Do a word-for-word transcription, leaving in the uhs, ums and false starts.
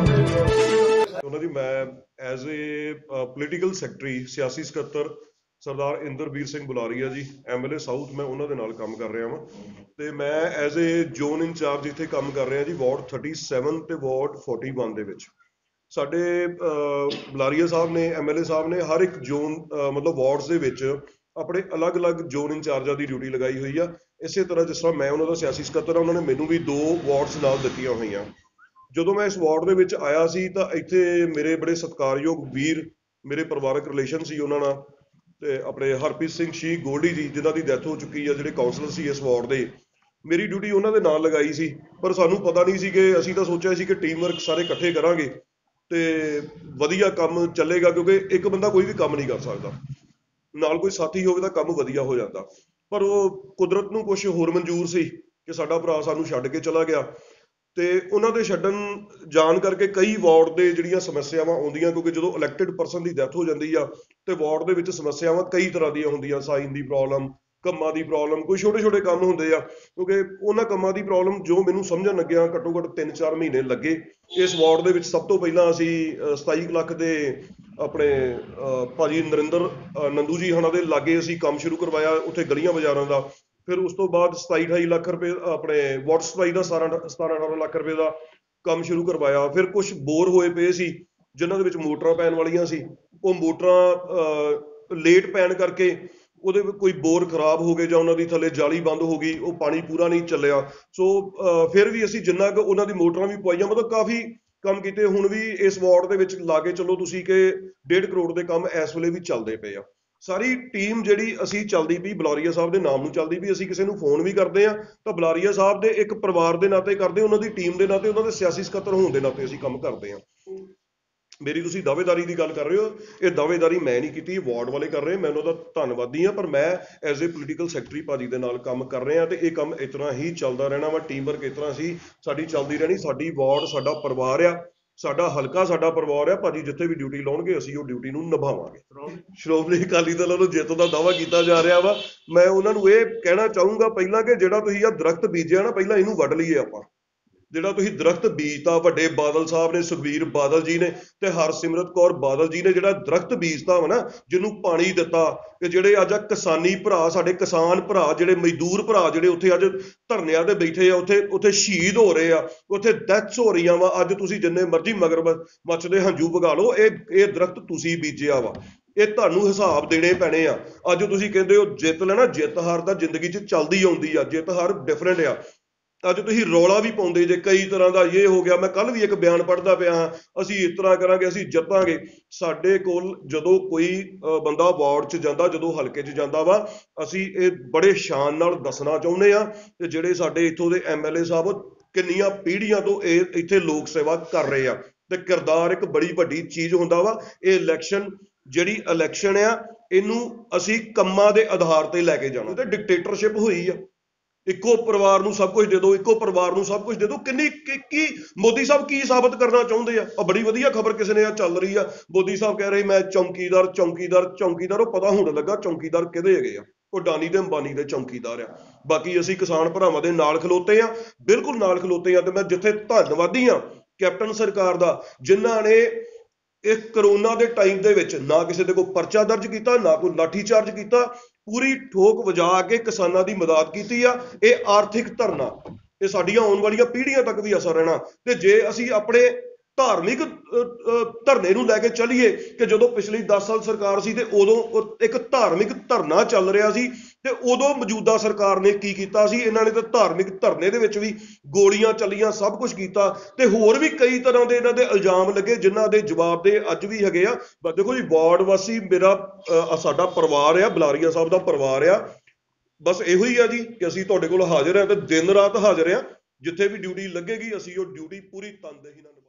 ਉਹਨਾਂ ਦੀ ਮੈਂ as a political secretary ਸਿਆਸੀ ਸਕੱਤਰ ਸਰਦਾਰ ਇੰਦਰਬੀਰ ਸਿੰਘ ਬੁਲਾਰੀਆ ਜੀ ਐਮਐਲਏ ਸਾਊਥ ਮੈਂ ਉਹਨਾਂ ਦੇ ਨਾਲ ਕੰਮ ਕਰ ਰਿਹਾ ਵਾਂ ਤੇ ਮੈਂ ਐਜ਼ ਏ ਜ਼ੋਨ ਇੰਚਾਰਜ ਇੱਥੇ ਕੰਮ ਕਰ ਰਿਹਾ ਜੀ ਵਾਰਡ ਸੈਂਤੀ ਤੇ ਵਾਰਡ ਇਕਤਾਲੀ ਦੇ ਵਿੱਚ। ਸਾਡੇ ਬੁਲਾਰੀਆ ਸਾਹਿਬ ਨੇ ਐਮਐਲਏ ਸਾਹਿਬ ਨੇ ਹਰ ਇੱਕ ਜ਼ੋਨ ਮਤਲਬ ਵਾਰਡਸ ਦੇ ਵਿੱਚ ਆਪਣੇ ਅਲੱਗ-ਅਲੱਗ ਜ਼ੋਨ ਇੰਚਾਰਜਾਂ ਦੀ ਡਿਊਟੀ ਲਗਾਈ ਹੋਈ ਆ। ਇਸੇ ਤਰ੍ਹਾਂ ਜਿਸ ਤਰ੍ਹਾਂ ਮੈਂ ਉਹਨਾਂ ਦਾ ਸਿਆਸੀ ਸਕੱਤਰ ਆ, ਉਹਨਾਂ ਨੇ ਮੈਨੂੰ ਵੀ ਦੋ ਵਾਰਡਸ ਨਾਲ ਦਿੱਤੀਆਂ ਹੋਈਆਂ। ਜਦੋਂ ਮੈਂ ਇਸ ਵਾਰਡ ਦੇ ਵਿੱਚ ਆਇਆ ਸੀ ਤਾਂ ਇੱਥੇ ਮੇਰੇ ਬੜੇ ਸਤਿਕਾਰਯੋਗ ਵੀਰ ਮੇਰੇ ਪਰਿਵਾਰਕ ਰਿਲੇਸ਼ਨ ਸੀ ਉਹਨਾਂ ਨਾਲ, ਤੇ ਆਪਣੇ ਹਰਪ੍ਰੀਤ ਸਿੰਘ ਸ਼ੀ ਗੋਲਡੀ ਜੀ ਜਿਨ੍ਹਾਂ ਦੀ ਡੈਥ ਹੋ ਚੁੱਕੀ ਆ, ਜਿਹੜੇ ਕਾਉਂਸਲਰ ਸੀ ਇਸ ਵਾਰਡ ਦੇ। ਮੇਰੀ ਡਿਊਟੀ ਉਹਨਾਂ ਦੇ ਨਾਲ ਲਗਾਈ ਸੀ, ਪਰ ਸਾਨੂੰ ਪਤਾ ਨਹੀਂ ਸੀ ਕਿ ਅਸੀਂ ਤਾਂ ਸੋਚਿਆ ਸੀ ਕਿ ਟੀਮ ਵਰਕ ਸਾਰੇ ਇਕੱਠੇ ਕਰਾਂਗੇ ਤੇ ਵਧੀਆ ਕੰਮ ਚੱਲੇਗਾ, ਕਿਉਂਕਿ ਇੱਕ ਬੰਦਾ ਕੋਈ ਵੀ ਕੰਮ ਨਹੀਂ ਕਰ ਸਕਦਾ, ਨਾਲ ਕੋਈ ਸਾਥੀ ਹੋਵੇ ਤਾਂ ਕੰਮ ਵਧੀਆ ਹੋ ਜਾਂਦਾ। ਪਰ ਉਹ ਕੁਦਰਤ ਨੂੰ ਕੁਝ ਹੋਰ ਮਨਜ਼ੂਰ ਸੀ ਕਿ ਸਾਡਾ ਭਰਾ ਸਾਨੂੰ ਛੱਡ ਕੇ ਚਲਾ ਗਿਆ ਤੇ ਉਹਨਾਂ ਦੇ ਛੱਡਣ ਜਾਣ ਕਰਕੇ ਕਈ ਵਾਰਡ ਦੇ ਜਿਹੜੀਆਂ ਸਮੱਸਿਆਵਾਂ ਆਉਂਦੀਆਂ, ਕਿਉਂਕਿ ਜਦੋਂ ਇਲੈਕਟਿਡ ਪਰਸਨ ਦੀ ਡੈਥ ਹੋ ਜਾਂਦੀ ਆ ਤੇ ਵਾਰਡ ਦੇ ਵਿੱਚ ਸਮੱਸਿਆਵਾਂ ਕਈ ਤਰ੍ਹਾਂ ਦੀਆਂ ਹੁੰਦੀਆਂ। ਸਾਈਨ ਦੀ ਪ੍ਰੋਬਲਮ, ਕੰਮਾਂ ਦੀ ਪ੍ਰੋਬਲਮ, ਕੋਈ ਛੋਟੇ ਛੋਟੇ ਕੰਮ ਹੁੰਦੇ ਆ, ਕਿਉਂਕਿ ਉਹਨਾਂ ਕੰਮਾਂ ਦੀ ਪ੍ਰੋਬਲਮ ਜੋ ਮੈਨੂੰ ਸਮਝਣ ਲੱਗਿਆ ਘੱਟੋ ਘੱਟ ਤਿੰਨ ਚਾਰ ਮਹੀਨੇ ਲੱਗੇ। ਇਸ ਵਾਰਡ ਦੇ ਵਿੱਚ ਸਭ ਤੋਂ ਪਹਿਲਾਂ ਅਸੀਂ ਸਤਾਈ ਲੱਖ ਦੇ ਆਪਣੇ ਭਾਜੀ ਨਰਿੰਦਰ ਨੰਦੂ ਜੀ ਉਹਨਾਂ ਦੇ ਲਾਗੇ ਅਸੀਂ ਕੰਮ ਸ਼ੁਰੂ ਕਰਵਾਇਆ, ਉੱਥੇ ਗਲੀਆਂ ਬਾਜ਼ਾਰਾਂ ਦਾ। ਫਿਰ ਉਸ ਤੋਂ ਬਾਅਦ ਸਤਾਈ ਅਠਾਈ ਲੱਖ ਰੁਪਏ ਆਪਣੇ ਵਾਟਰ ਸਪਲਾਈ ਦਾ ਸਤਾਰਾਂ ਸਤਾਰਾਂ ਅਠਾਰਾਂ ਲੱਖ ਰੁਪਏ ਦਾ ਕੰਮ ਸ਼ੁਰੂ ਕਰਵਾਇਆ। ਫਿਰ ਕੁਝ ਬੋਰ ਹੋਏ ਪਏ ਸੀ ਜਿਨ੍ਹਾਂ ਦੇ ਵਿੱਚ ਮੋਟਰਾਂ ਪੈਣ ਵਾਲੀਆਂ ਸੀ, ਉਹ ਮੋਟਰਾਂ ਲੇਟ ਪੈਣ ਕਰਕੇ ਉਹਦੇ ਵਿੱਚ ਕੋਈ ਬੋਰ ਖਰਾਬ ਹੋ ਗਏ ਜਾਂ ਉਹਨਾਂ ਦੀ ਥੱਲੇ ਜਾਲੀ ਬੰਦ ਹੋ ਗਈ, ਉਹ ਪਾਣੀ ਪੂਰਾ ਨਹੀਂ ਚੱਲਿਆ। ਸੋ ਫਿਰ ਵੀ ਅਸੀਂ ਜਿੰਨਾ ਕੁ ਉਹਨਾਂ ਦੀ ਮੋਟਰਾਂ ਵੀ ਪਵਾਈਆਂ, ਮਤਲਬ ਕਾਫੀ ਕੰਮ ਕੀਤੇ। ਹੁਣ ਵੀ ਇਸ ਵਾਰਡ ਦੇ ਵਿੱਚ ਲਾ ਕੇ ਚਲੋ ਤੁਸੀਂ ਕਿ ਡੇਢ ਕਰੋੜ ਦੇ ਕੰਮ ਇਸ ਵੇਲੇ ਵੀ ਚੱਲਦੇ ਪਏ ਆ। ਸਾਰੀ ਟੀਮ ਜਿਹੜੀ ਅਸੀਂ ਚੱਲਦੀ ਪਈ ਬੁਲਾਰੀਆ ਸਾਹਿਬ ਦੇ ਨਾਮ ਨੂੰ ਚੱਲਦੀ ਪਈ। ਅਸੀਂ ਕਿਸੇ ਨੂੰ ਫੋਨ ਵੀ ਕਰਦੇ ਆ ਤਾਂ ਬੁਲਾਰੀਆ ਸਾਹਿਬ ਦੇ ਇੱਕ ਪਰਿਵਾਰ ਦੇ ਨਾਤੇ ਕਰਦੇ, ਉਹਨਾਂ ਦੀ ਟੀਮ ਦੇ ਨਾਤੇ, ਉਹਨਾਂ ਦੇ ਸਿਆਸੀ ਸਕੱਤਰ ਹੋਣ ਦੇ ਨਾਤੇ ਅਸੀਂ ਕੰਮ ਕਰਦੇ ਆ। ਮੇਰੀ ਤੁਸੀਂ ਦਾਅਵੇਦਾਰੀ ਦੀ ਗੱਲ ਕਰ ਰਹੇ ਹੋ, ਇਹ ਦਾਅਵੇਦਾਰੀ ਮੈਂ ਨਹੀਂ ਕੀਤੀ, ਵਾਰਡ ਵਾਲੇ ਕਰ ਰਹੇ। ਮੈਂ ਉਹਨਾਂ ਦਾ ਧੰਨਵਾਦੀ ਹਾਂ, ਪਰ ਮੈਂ ਐਜ਼ ਏ ਪੋਲੀਟੀਕਲ ਸੈਕਟਰੀ ਭਾਜੀ ਦੇ ਨਾਲ ਕੰਮ ਕਰ ਰਿਹਾ ਤੇ ਇਹ ਕੰਮ ਇਸ ਤਰ੍ਹਾਂ ਹੀ ਚੱਲਦਾ ਰਹਿਣਾ ਵਾ। ਟੀਮ ਵਰਕ ਇਸ ਤਰ੍ਹਾਂ ਸੀ ਸਾਡੀ ਚੱਲਦੀ ਰਹਿਣੀ। ਸਾਡੀ ਵਾਰਡ ਸਾਡਾ ਪਰਿਵਾਰ ਆ, ਸਾਡਾ ਹਲਕਾ ਸਾਡਾ ਪਰਿਵਾਰ ਆ। ਭਾਜੀ ਜਿੱਥੇ ਵੀ ਡਿਊਟੀ ਲਾਉਣਗੇ ਅਸੀਂ ਉਹ ਡਿਊਟੀ ਨੂੰ ਨਿਭਾਵਾਂਗੇ। ਸ਼੍ਰੋਮਣੀ ਅਕਾਲੀ ਦਲ ਵੱਲੋਂ ਜਿੱਤ ਦਾ ਦਾਅਵਾ ਕੀਤਾ ਜਾ ਰਿਹਾ ਵਾ, ਮੈਂ ਉਹਨਾਂ ਨੂੰ ਇਹ ਕਹਿਣਾ ਚਾਹੂੰਗਾ ਪਹਿਲਾਂ ਕਿ ਜਿਹੜਾ ਤੁਸੀਂ ਆਹ ਦਰਖਤ ਬੀਜਿਆ ਨਾ, ਪਹਿਲਾਂ ਇਹਨੂੰ ਵੱਢ ਲਈਏ ਆਪਾਂ। ਜਿਹੜਾ ਤੁਸੀਂ ਦਰਖਤ ਬੀਜਤਾ, ਵੱਡੇ ਬਾਦਲ ਸਾਹਿਬ ਨੇ, ਸੁਖਬੀਰ ਬਾਦਲ ਜੀ ਨੇ ਤੇ ਹਰਸਿਮਰਤ ਕੌਰ ਬਾਦਲ ਜੀ ਨੇ ਜਿਹੜਾ ਦਰਖਤ ਬੀਜਤਾ ਵਾ ਨਾ, ਜਿਹਨੂੰ ਪਾਣੀ ਦਿੱਤਾ, ਕਿ ਜਿਹੜੇ ਅੱਜ ਆ ਕਿਸਾਨੀ ਭਰਾ, ਸਾਡੇ ਕਿਸਾਨ ਭਰਾ, ਜਿਹੜੇ ਮਜ਼ਦੂਰ ਭਰਾ ਜਿਹੜੇ ਉੱਥੇ ਅੱਜ ਧਰਨਿਆਂ ਤੇ ਬੈਠੇ ਆ, ਉੱਥੇ ਉੱਥੇ ਸ਼ਹੀਦ ਹੋ ਰਹੇ ਆ, ਉੱਥੇ ਡੈਥਸ ਹੋ ਰਹੀਆਂ ਵਾ। ਅੱਜ ਤੁਸੀਂ ਜਿੰਨੇ ਮਰਜ਼ੀ ਮਗਰ ਮੱਚਦੇ ਹੰਝੂ ਵਗਾ ਲਓ, ਇਹ ਇਹ ਦਰਖਤ ਤੁਸੀਂ ਬੀਜਿਆ ਵਾ, ਇਹ ਤੁਹਾਨੂੰ ਹਿਸਾਬ ਦੇਣੇ ਪੈਣੇ ਆ। ਅੱਜ ਤੁਸੀਂ ਕਹਿੰਦੇ ਹੋ ਜਿੱਤ ਲੈਣਾ, ਜਿੱਤ ਹਾਰ ਤਾਂ ਜ਼ਿੰਦਗੀ 'ਚ ਚੱਲਦੀ ਆਉਂਦੀ ਆ, ਜਿੱਤ ਹਾਰ ਡਿਫਰੈਂਟ ਆ। ਅੱਜ ਤੁਸੀਂ ਰੌਲਾ ਵੀ ਪਾਉਂਦੇ ਜੇ ਕਈ ਤਰ੍ਹਾਂ ਦਾ, ਇਹ ਹੋ ਗਿਆ। ਮੈਂ ਕੱਲ ਵੀ ਇੱਕ ਬਿਆਨ ਪੜ੍ਹਦਾ ਪਿਆ ਹਾਂ, ਅਸੀਂ ਇਸ ਤਰ੍ਹਾਂ ਕਰਾਂਗੇ, ਅਸੀਂ ਜਿੱਤਾਂਗੇ। ਸਾਡੇ ਕੋਲ ਜਦੋਂ ਕੋਈ ਬੰਦਾ ਵਾਰਡ 'ਚ ਜਾਂਦਾ, ਜਦੋਂ ਹਲਕੇ 'ਚ ਜਾਂਦਾ ਵਾ, ਅਸੀਂ ਇਹ ਬੜੇ ਸ਼ਾਨ ਨਾਲ ਦੱਸਣਾ ਚਾਹੁੰਦੇ ਆ ਕਿ ਜਿਹੜੇ ਸਾਡੇ ਇੱਥੋਂ ਦੇ ਐਮਐਲਏ ਸਾਹਿਬ ਕਿੰਨੀਆਂ ਪੀੜ੍ਹੀਆਂ ਤੋਂ ਇਹ ਇੱਥੇ ਲੋਕ ਸੇਵਾ ਕਰ ਰਹੇ ਆ ਤੇ ਕਿਰਦਾਰ ਇੱਕ ਬੜੀ ਵੱਡੀ ਚੀਜ਼ ਹੁੰਦਾ ਵਾ। ਇਹ ਇਲੈਕਸ਼ਨ ਜਿਹੜੀ ਇਲੈਕਸ਼ਨ ਆ, ਇਹਨੂੰ ਅਸੀਂ ਕੰਮਾਂ ਦੇ ਆਧਾਰ ਤੇ ਲੈ ਕੇ ਜਾਣਾ। ਤੇ ਡਿਕਟੇਟਰਸ਼ਿਪ ਹੋਈ ਆ, ਇੱਕੋ ਪਰਿਵਾਰ ਨੂੰ ਸਭ ਕੁਝ ਦੇ ਦਿਓ, ਇੱਕੋ ਪਰਿਵਾਰ ਨੂੰ ਸਭ ਕੁਝ ਦੇ ਦਿਓ। ਕਿੰਨੀ ਕੀ ਮੋਦੀ ਸਾਹਿਬ ਕੀ ਸਾਬਤ ਕਰਨਾ ਚਾਹੁੰਦੇ ਆ? ਆ ਬੜੀ ਵਧੀਆ ਖਬਰ ਕਿਸੇ ਨੇ ਆ ਚੱਲ ਰਹੀ ਆ, ਮੋਦੀ ਸਾਹਿਬ ਕਹਿ ਰਹੇ ਮੈਂ ਚੌਂਕੀਦਾਰ ਚੌਂਕੀਦਾਰ ਚੌਂਕੀਦਾਰ। ਉਹ ਪਤਾ ਹੋਣ ਲੱਗਾ ਚੌਂਕੀਦਾਰ ਕਿਹਦੇ ਹੈਗੇ ਆ, ਉਹ ਅਡਾਨੀ ਤੇ ਅੰਬਾਨੀ ਦੇ ਚੌਂਕੀਦਾਰ ਆ। ਬਾਕੀ ਅਸੀਂ ਕਿਸਾਨ ਭਰਾਵਾਂ ਦੇ ਨਾਲ ਖਲੋਤੇ ਆ, ਬਿਲਕੁਲ ਨਾਲ ਖਲੋਤੇ ਆ। ਤੇ ਮੈਂ ਜਿੱਥੇ ਧੰਨਵਾਦੀ ਆ ਕੈਪਟਨ ਸਰਕਾਰ ਦਾ, ਜਿਨ੍ਹਾਂ ਨੇ ਇਹ ਕਰੋਨਾ ਦੇ ਟਾਈਮ ਦੇ ਵਿੱਚ ਨਾ ਕਿਸੇ ਦੇ ਕੋਲ ਪਰਚਾ ਦਰਜ ਕੀਤਾ, ਨਾ ਕੋਈ ਲਾਠੀ ਚਾਰਜ ਕੀਤਾ, ਪੂਰੀ ਠੋਕ ਵਜਾ ਕੇ ਕਿਸਾਨਾਂ ਦੀ ਮਦਦ ਕੀਤੀ ਆ। ਇਹ ਆਰਥਿਕ ਧਰਨਾ, ਇਹ ਸਾਡੀਆਂ ਆਉਣ ਵਾਲੀਆਂ ਪੀੜ੍ਹੀਆਂ ਤੱਕ ਵੀ ਅਸਰ ਰਹਿਣਾ। ਤੇ ਜੇ ਅਸੀਂ ਆਪਣੇ ਧਾਰਮਿਕ ਧਰਨੇ ਨੂੰ ਲੈ ਕੇ ਚੱਲੀਏ ਕਿ ਜਦੋਂ ਪਿਛਲੀ ਦਸ ਸਾਲ ਸਰਕਾਰ ਸੀ ਤੇ ਉਦੋਂ ਇੱਕ ਧਾਰਮਿਕ ਧਰਨਾ ਚੱਲ ਰਿਹਾ ਸੀ ਤੇ ਉਦੋਂ ਮੌਜੂਦਾ ਸਰਕਾਰ ਨੇ ਕੀ ਕੀਤਾ ਸੀ? ਇਹਨਾਂ ਨੇ ਤਾਂ ਧਾਰਮਿਕ ਧਰਨੇ ਦੇ ਵਿੱਚ ਵੀ ਗੋਲੀਆਂ ਚੱਲੀਆਂ, ਸਭ ਕੁਝ ਕੀਤਾ ਤੇ ਹੋਰ ਵੀ ਕਈ ਤਰ੍ਹਾਂ ਦੇ ਇਹਨਾਂ ਦੇ ਇਲਜ਼ਾਮ ਲੱਗੇ, ਜਿਨ੍ਹਾਂ ਦੇ ਜਵਾਬ ਦੇ ਅੱਜ ਵੀ ਹੈਗੇ ਆ। ਦੇਖੋ ਜੀ, ਵਾਰਡ ਵਾਸੀ ਮੇਰਾ ਸਾਡਾ ਪਰਿਵਾਰ ਆ, ਬੁਲਾਰੀਆ ਸਾਹਿਬ ਦਾ ਪਰਿਵਾਰ ਆ। ਬਸ ਇਹੋ ਹੀ ਆ ਜੀ ਕਿ ਅਸੀਂ ਤੁਹਾਡੇ ਕੋਲ ਹਾਜ਼ਰ ਆ ਤੇ ਦਿਨ ਰਾਤ ਹਾਜ਼ਰ ਆ। ਜਿੱਥੇ ਵੀ ਡਿਊਟੀ ਲੱਗੇਗੀ ਅਸੀਂ ਉਹ ਡਿਊਟੀ ਪੂਰੀ ਤਨਦੇਹੀ ਨਾਲ